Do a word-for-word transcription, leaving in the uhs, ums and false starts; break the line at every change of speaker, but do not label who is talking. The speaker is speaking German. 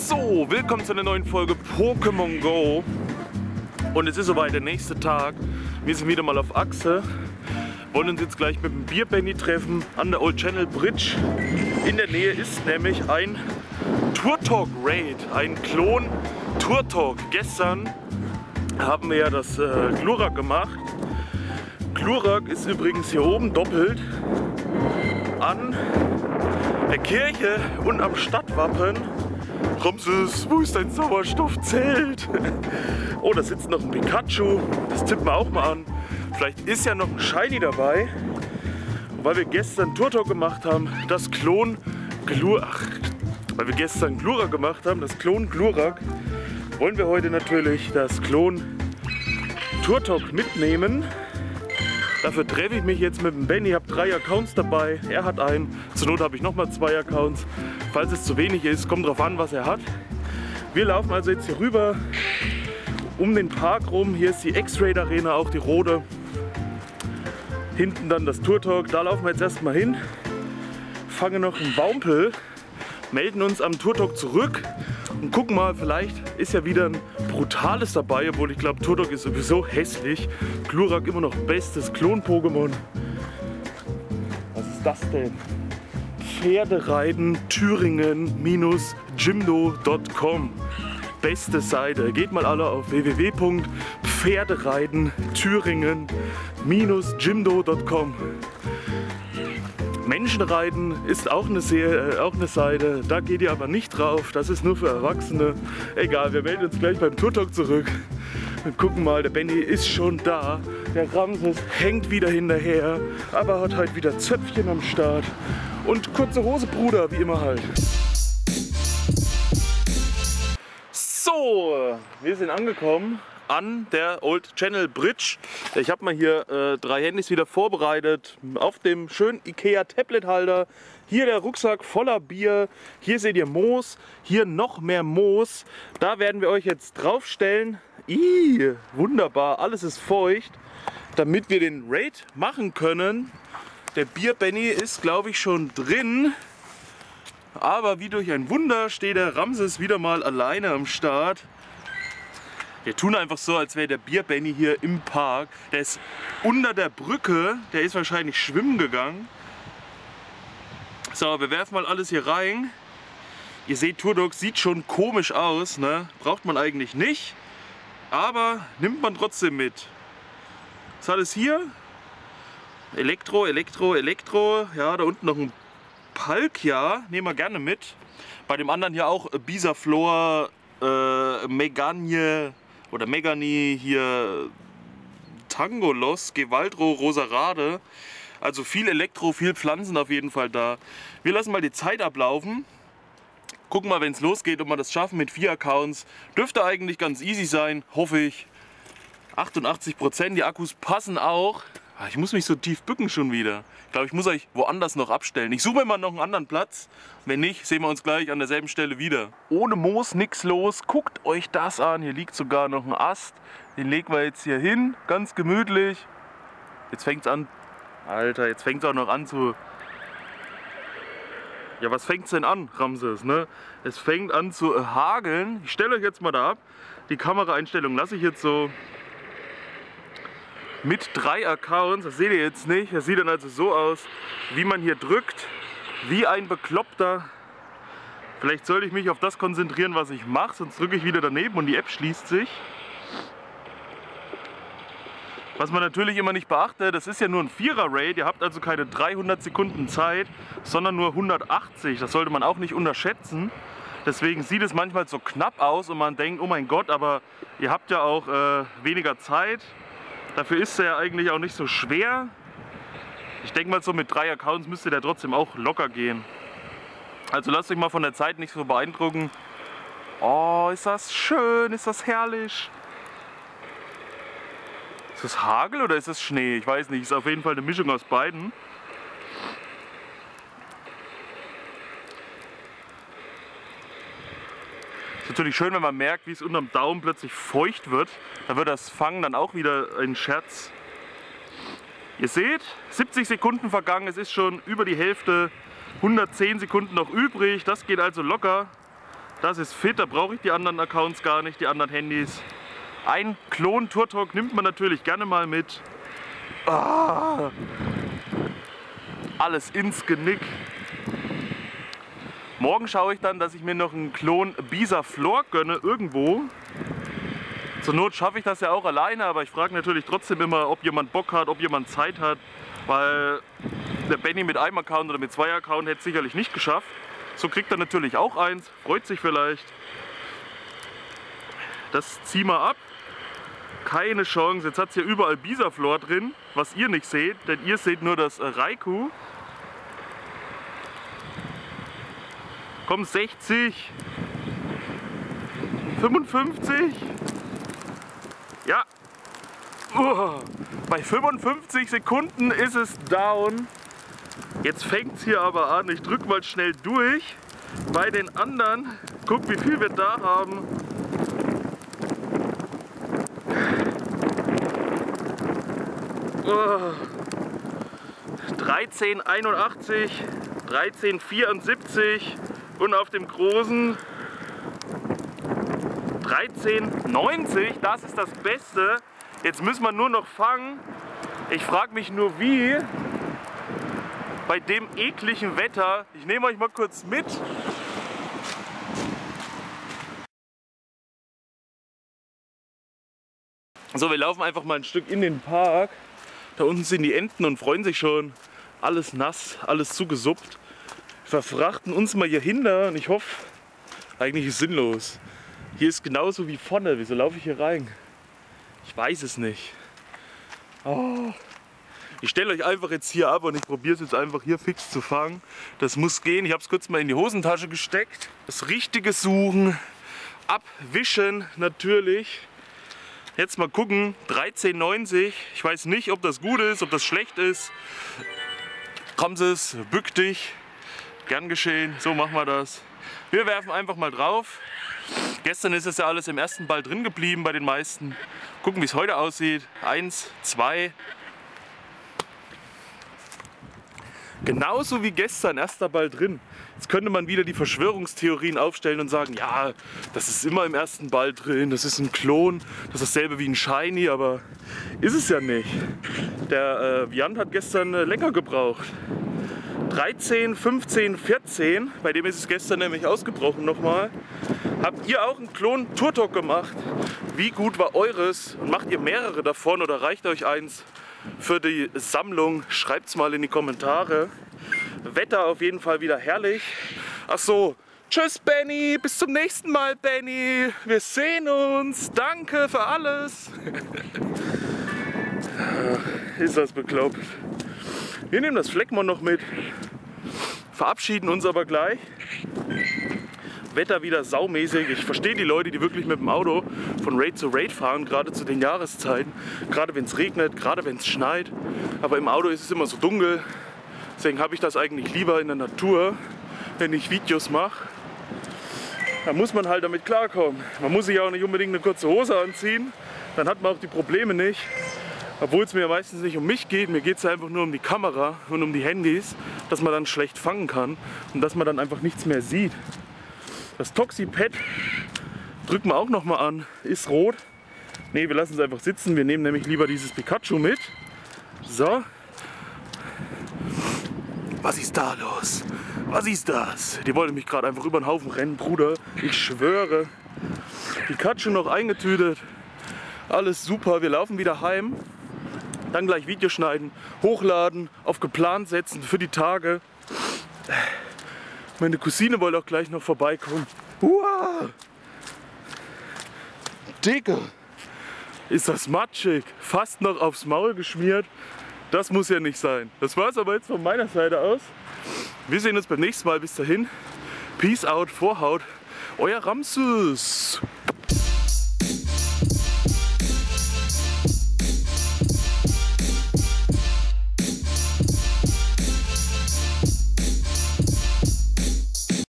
So, willkommen zu einer neuen Folge Pokémon Go. Und es ist soweit der nächste Tag. Wir sind wieder mal auf Achse. Wollen uns jetzt gleich mit dem Bier-Benny treffen an der Old Channel Bridge. In der Nähe ist nämlich ein Turtok Raid, ein Klon Turtok. Gestern haben wir ja das äh, Glurak gemacht. Glurak ist übrigens hier oben doppelt an der Kirche und am Stadtwappen. Ramses, wo ist dein Sauerstoffzelt? Oh, da sitzt noch ein Pikachu. Das tippen wir auch mal an. Vielleicht ist ja noch ein Shiny dabei. Und weil wir gestern Turtok gemacht haben, das Klon Glurak. Weil wir gestern Glurak gemacht haben, das Klon Glurak, wollen wir heute natürlich das Klon Turtok mitnehmen. Dafür treffe ich mich jetzt mit dem Benny. Ich habe drei Accounts dabei. Er hat einen. Zur Not habe ich nochmal zwei Accounts. Falls es zu wenig ist, kommt drauf an, was er hat. Wir laufen also jetzt hier rüber um den Park rum. Hier ist die X-Raid Arena, auch die rote. Hinten dann das Turtok. Da laufen wir jetzt erstmal hin. Fangen noch einen Baumpel. Melden uns am Turtok zurück. Und gucken mal, vielleicht ist ja wieder ein brutales dabei, obwohl ich glaube, Turtok ist sowieso hässlich. Glurak immer noch bestes Klon-Pokémon. Was ist das denn? Pferdereiten Thüringen Jimdo Punkt com. Beste Seite. Geht mal alle auf w w w Punkt pferdereiten Thüringen Jimdo Punkt com. Menschenreiten ist auch eine, sehr, äh, auch eine Seite, da geht ihr aber nicht drauf, das ist nur für Erwachsene. Egal, wir melden uns gleich beim Turtok zurück und gucken mal, der Benny ist schon da. Der Ramses hängt wieder hinterher, aber hat halt wieder Zöpfchen am Start. Und kurze Hose, Bruder, wie immer halt. So, wir sind angekommen an der Old Channel Bridge. Ich habe mal hier äh, drei Handys wieder vorbereitet auf dem schönen Ikea Tablet Halter. Hier der Rucksack voller Bier. Hier seht ihr Moos. Hier noch mehr Moos. Da werden wir euch jetzt draufstellen. Ih, wunderbar, alles ist feucht. Damit wir den Raid machen können. Der Bier-Benny ist, glaube ich, schon drin. Aber wie durch ein Wunder steht der Ramses wieder mal alleine am Start. Wir tun einfach so, als wäre der Bier-Benny hier im Park. Der ist unter der Brücke, der ist wahrscheinlich schwimmen gegangen. So, wir werfen mal alles hier rein. Ihr seht, Turtok sieht schon komisch aus, ne? Braucht man eigentlich nicht, aber nimmt man trotzdem mit. Was hat es hier? Elektro, Elektro, Elektro. Ja, da unten noch ein Palkia, nehmen wir gerne mit. Bei dem anderen hier auch Bisaflor, äh, Meganie oder Megani, hier Tangolos, Gewaldro, Rosarade. Also viel Elektro, viel Pflanzen auf jeden Fall da. Wir lassen mal die Zeit ablaufen. Gucken mal, wenn es losgeht, ob wir das schaffen mit vier Accounts. Dürfte eigentlich ganz easy sein, hoffe ich. achtundachtzig Prozent, die Akkus passen auch. Ich muss mich so tief bücken schon wieder. Ich glaube, ich muss euch woanders noch abstellen. Ich suche mir mal noch einen anderen Platz. Wenn nicht, sehen wir uns gleich an derselben Stelle wieder. Ohne Moos nichts los. Guckt euch das an. Hier liegt sogar noch ein Ast. Den legen wir jetzt hier hin. Ganz gemütlich. Jetzt fängt es an. Alter, jetzt fängt es auch noch an zu... Ja, was fängt es denn an, Ramses? Ne? Es fängt an zu äh, hageln. Ich stelle euch jetzt mal da ab. Die Kameraeinstellung lasse ich jetzt so... Mit drei Accounts, das seht ihr jetzt nicht, das sieht dann also so aus, wie man hier drückt, wie ein Bekloppter. Vielleicht sollte ich mich auf das konzentrieren, was ich mache, sonst drücke ich wieder daneben und die App schließt sich. Was man natürlich immer nicht beachtet, das ist ja nur ein Vierer-Raid, ihr habt also keine dreihundert Sekunden Zeit, sondern nur hundertachtzig, das sollte man auch nicht unterschätzen. Deswegen sieht es manchmal so knapp aus und man denkt, oh mein Gott, aber ihr habt ja auch äh, weniger Zeit. Dafür ist er ja eigentlich auch nicht so schwer. Ich denke mal, so mit drei Accounts müsste der trotzdem auch locker gehen. Also lasst euch mal von der Zeit nicht so beeindrucken. Oh, ist das schön, ist das herrlich. Ist das Hagel oder ist das Schnee? Ich weiß nicht, ist auf jeden Fall eine Mischung aus beiden. Ist natürlich schön, wenn man merkt, wie es unterm Daumen plötzlich feucht wird. Da wird das Fangen dann auch wieder ein Scherz. Ihr seht, siebzig Sekunden vergangen, es ist schon über die Hälfte, hundertzehn Sekunden noch übrig. Das geht also locker. Das ist fit, da brauche ich die anderen Accounts gar nicht, die anderen Handys. Ein Klon Turtok nimmt man natürlich gerne mal mit. Ah, alles ins Genick. Morgen schaue ich dann, dass ich mir noch einen Klon Bisaflor gönne irgendwo. Zur Not schaffe ich das ja auch alleine, aber ich frage natürlich trotzdem immer, ob jemand Bock hat, ob jemand Zeit hat, weil der Benny mit einem Account oder mit zwei Accounts hätte es sicherlich nicht geschafft. So kriegt er natürlich auch eins, freut sich vielleicht. Das ziehen wir ab. Keine Chance, jetzt hat es hier überall Bisaflor drin, was ihr nicht seht, denn ihr seht nur das Raikou. Komm, sechzig, fünfundfünfzig, ja, uh, bei fünfundfünfzig Sekunden ist es down. Jetzt fängt es hier aber an, ich drücke mal schnell durch. Bei den anderen, guck wie viel wir da haben. Uh, dreizehn einundachtzig, dreizehn vierundsiebzig und auf dem großen dreizehn neunzig, das ist das Beste. Jetzt müssen wir nur noch fangen. Ich frage mich nur wie, bei dem ekligen Wetter. Ich nehme euch mal kurz mit. So, wir laufen einfach mal ein Stück in den Park. Da unten sind die Enten und freuen sich schon. Alles nass, alles zugesuppt. Wir verfrachten uns mal hier hinter und ich hoffe, eigentlich ist es sinnlos. Hier ist genauso wie vorne. Wieso laufe ich hier rein? Ich weiß es nicht. Oh. Ich stelle euch einfach jetzt hier ab und ich probiere es jetzt einfach hier fix zu fangen. Das muss gehen. Ich habe es kurz mal in die Hosentasche gesteckt. Das Richtige suchen, abwischen natürlich. Jetzt mal gucken, dreizehn neunzig. Ich weiß nicht, ob das gut ist, ob das schlecht ist. Ramses, bück dich. Gern geschehen, so machen wir das. Wir werfen einfach mal drauf. Gestern ist es ja alles im ersten Ball drin geblieben bei den meisten. Gucken, wie es heute aussieht. Eins, zwei. Genauso wie gestern, erster Ball drin. Jetzt könnte man wieder die Verschwörungstheorien aufstellen und sagen, ja, das ist immer im ersten Ball drin, das ist ein Klon, das ist dasselbe wie ein Shiny, aber ist es ja nicht. Der äh, Jan hat gestern äh, länger gebraucht. dreizehn, fünfzehn, vierzehn, bei dem ist es gestern nämlich ausgebrochen nochmal. Habt ihr auch einen Klon Turtok gemacht? Wie gut war eures? Und macht ihr mehrere davon oder reicht euch eins für die Sammlung? Schreibt's mal in die Kommentare. Wetter auf jeden Fall wieder herrlich. Ach so, tschüss Benny, bis zum nächsten Mal Benny. Wir sehen uns. Danke für alles. Ist das bekloppt. Wir nehmen das Fleckmon noch mit, verabschieden uns aber gleich. Wetter wieder saumäßig. Ich verstehe die Leute, die wirklich mit dem Auto von Raid zu Raid fahren, gerade zu den Jahreszeiten. Gerade wenn es regnet, gerade wenn es schneit. Aber im Auto ist es immer so dunkel. Deswegen habe ich das eigentlich lieber in der Natur, wenn ich Videos mache. Da muss man halt damit klarkommen. Man muss sich auch nicht unbedingt eine kurze Hose anziehen. Dann hat man auch die Probleme nicht. Obwohl es mir meistens nicht um mich geht, mir geht es einfach nur um die Kamera und um die Handys, dass man dann schlecht fangen kann und dass man dann einfach nichts mehr sieht. Das Toxipad drücken wir auch noch mal an, ist rot. Ne, wir lassen es einfach sitzen, wir nehmen nämlich lieber dieses Pikachu mit. So. Was ist da los? Was ist das? Die wollte mich gerade einfach über den Haufen rennen, Bruder. Ich schwöre. Pikachu noch eingetütet. Alles super, wir laufen wieder heim. Dann gleich Video schneiden, hochladen, auf geplant setzen für die Tage. Meine Cousine wollte auch gleich noch vorbeikommen. Uah! Digga! Ist das matschig. Fast noch aufs Maul geschmiert. Das muss ja nicht sein. Das war's aber jetzt von meiner Seite aus. Wir sehen uns beim nächsten Mal. Bis dahin. Peace out, Vorhaut. Euer Ramses.